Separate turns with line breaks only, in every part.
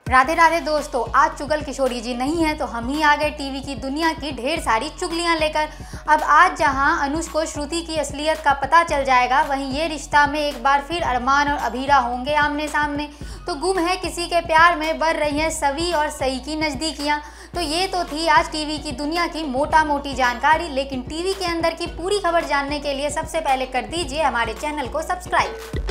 राधे राधे दोस्तों, आज चुगल किशोरी जी नहीं है तो हम ही आ गए टीवी की दुनिया की ढेर सारी चुगलियां लेकर। अब आज जहां अनुज को श्रुति की असलियत का पता चल जाएगा, वहीं ये रिश्ता में एक बार फिर अरमान और अभीरा होंगे आमने सामने। तो गुम है किसी के प्यार में बढ़ रही हैं सवी और सई की नज़दीकियाँ। तो ये तो थी आज टीवी की दुनिया की मोटा मोटी जानकारी, लेकिन टीवी के अंदर की पूरी खबर जानने के लिए सबसे पहले कर दीजिए हमारे चैनल को सब्सक्राइब।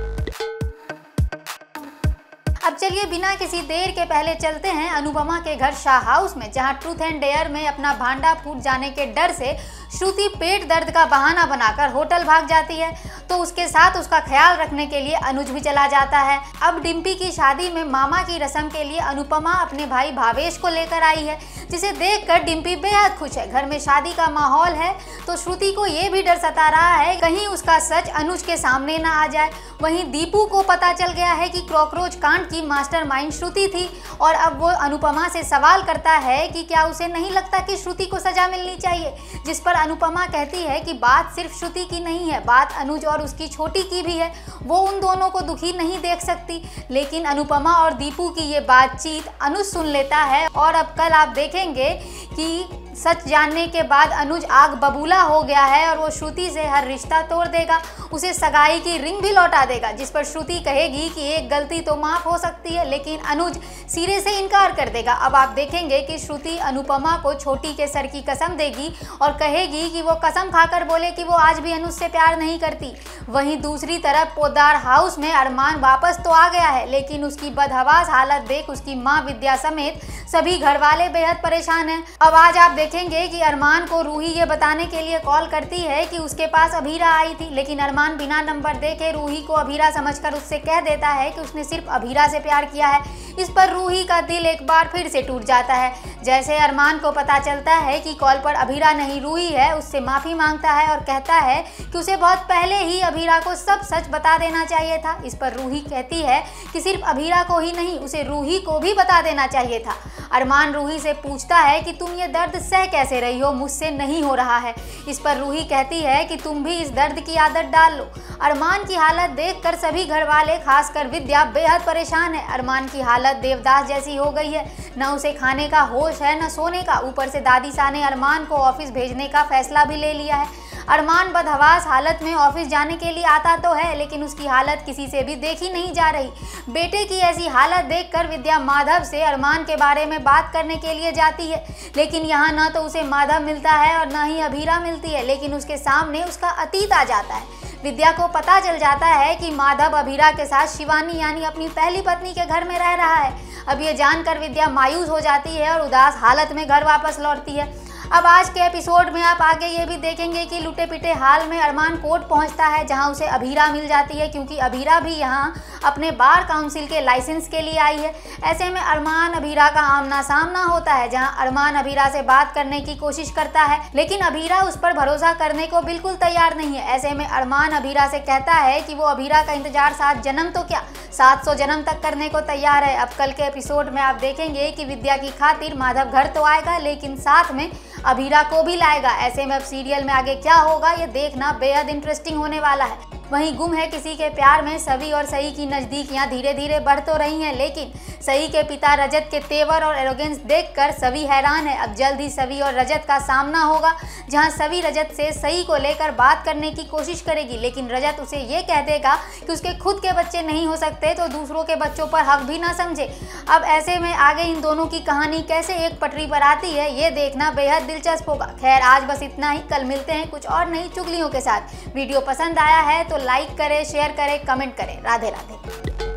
अब चलिए बिना किसी देर के पहले चलते हैं अनुपमा के घर शाह हाउस में, जहां ट्रूथ एंड डेयर में अपना भांडा फूट जाने के डर से श्रुति पेट दर्द का बहाना बनाकर होटल भाग जाती है, तो उसके साथ उसका ख्याल रखने के लिए अनुज भी चला जाता है। अब डिम्पी की शादी में मामा की रस्म के लिए अनुपमा अपने भाई भावेश को लेकर आई है, जिसे देखकर डिम्पी बेहद खुश है। घर में शादी का माहौल है तो श्रुति को ये भी डर सता रहा है कहीं उसका सच अनुज के सामने ना आ जाए। वहीं दीपू को पता चल गया है कि कॉकरोच कांड की मास्टरमाइंड श्रुति थी, और अब वो अनुपमा से सवाल करता है कि क्या उसे नहीं लगता कि श्रुति को सजा मिलनी चाहिए, जिस पर अनुपमा कहती है कि बात सिर्फ श्रुति की नहीं है, बात अनुज और उसकी छोटी की भी है। वो उन दोनों को दुखी नहीं देख सकती। लेकिन अनुपमा और दीपू की ये बातचीत अनुज सुन लेता है, और अब कल आप देखेंगे कि सच जानने के बाद अनुज आग बबूला हो गया है और वो श्रुति से हर रिश्ता तोड़ देगा, उसे सगाई की रिंग भी लौटा देगा, जिस पर श्रुति कहेगी कि एक गलती तो माफ़ हो सकती है, लेकिन अनुज सिरे से इनकार कर देगा। अब आप देखेंगे कि श्रुति अनुपमा को छोटी के सर की कसम देगी और कहेगी कि वो कसम खाकर बोले कि वो आज भी अनुज से प्यार नहीं करती। वहीं दूसरी तरफ पोद्दार हाउस में अरमान वापस तो आ गया है, लेकिन उसकी बदहवास हालत देख उसकी माँ विद्या समेत सभी घर वाले बेहद परेशान हैं। अब आज आप देखेंगे कि अरमान को रूही ये बताने के लिए कॉल करती है कि उसके पास अभीरा आई थी, लेकिन अरमान बिना नंबर देके रूही को अभीरा समझकर उससे कह देता है कि उसने सिर्फ अभीरा से प्यार किया है। इस पर रूही का दिल एक बार फिर से टूट जाता है। जैसे अरमान को पता चलता है कि कॉल पर अभीरा नहीं रूही है, उससे माफ़ी मांगता है और कहता है कि उसे बहुत पहले ही अभीरा को सब सच बता देना चाहिए था। इस पर रूही कहती है कि सिर्फ अभीरा को ही नहीं, उसे रूही को भी बता देना चाहिए था। अरमान रूही से पूछता है कि तुम ये दर्द सह कैसे रही हो, मुझसे नहीं हो रहा है। इस पर रूही कहती है कि तुम भी इस दर्द की आदत डाल लो। अरमान की हालत देखकर सभी घर वाले खासकर विद्या बेहद परेशान है। अरमान की हालत देवदास जैसी हो गई है, न उसे खाने का होश है न सोने का। ऊपर से दादी सा ने अरमान को ऑफिस भेजने का फैसला भी ले लिया है। अरमान बदहवास हालत में ऑफिस जाने के लिए आता तो है, लेकिन उसकी हालत किसी से भी देखी नहीं जा रही। बेटे की ऐसी हालत देखकर विद्या माधव से अरमान के बारे में बात करने के लिए जाती है, लेकिन यहाँ न तो उसे माधव मिलता है और न ही अभीरा मिलती है, लेकिन उसके सामने उसका अतीत आ जाता है। विद्या को पता चल जाता है कि माधव अभीरा के साथ शिवानी यानी अपनी पहली पत्नी के घर में रह रहा है। अब ये जानकर विद्या मायूस हो जाती है और उदास हालत में घर वापस लौटती है। अब आज के एपिसोड में आप आगे ये भी देखेंगे कि लुटे पिटे हाल में अरमान कोर्ट पहुंचता है, जहां उसे अभीरा मिल जाती है, क्योंकि अभीरा भी यहां अपने बार काउंसिल के लाइसेंस के लिए आई है। ऐसे में अरमान अभीरा का आमना सामना होता है, जहां अरमान अभीरा से बात करने की कोशिश करता है, लेकिन अभीरा उस पर भरोसा करने को बिल्कुल तैयार नहीं है। ऐसे में अरमान अभीरा से कहता है कि वो अभीरा का इंतजार 7 जन्म तो क्या 700 जन्म तक करने को तैयार है। अब कल के एपिसोड में आप देखेंगे कि विद्या की खातिर माधव घर तो आएगा, लेकिन साथ में अभीरा को भी लाएगा। ऐसे में अब सीरियल में आगे क्या होगा ये देखना बेहद इंटरेस्टिंग होने वाला है। वहीं गुम है किसी के प्यार में सवी और सई की नज़दीकियां धीरे धीरे बढ़ तो रही हैं, लेकिन सई के पिता रजत के तेवर और एरोगेंस देखकर सवी हैरान है। अब जल्द ही सवी और रजत का सामना होगा, जहां सवी रजत से सई को लेकर बात करने की कोशिश करेगी, लेकिन रजत उसे ये कह देगा कि उसके खुद के बच्चे नहीं हो सकते तो दूसरों के बच्चों पर हक भी ना समझे। अब ऐसे में आगे इन दोनों की कहानी कैसे एक पटरी पर आती है ये देखना बेहद दिलचस्प होगा। खैर आज बस इतना ही, कल मिलते हैं कुछ और नई चुगलियों के साथ। वीडियो पसंद आया है तो लाइक करें, शेयर करें, कमेंट करें। राधे राधे।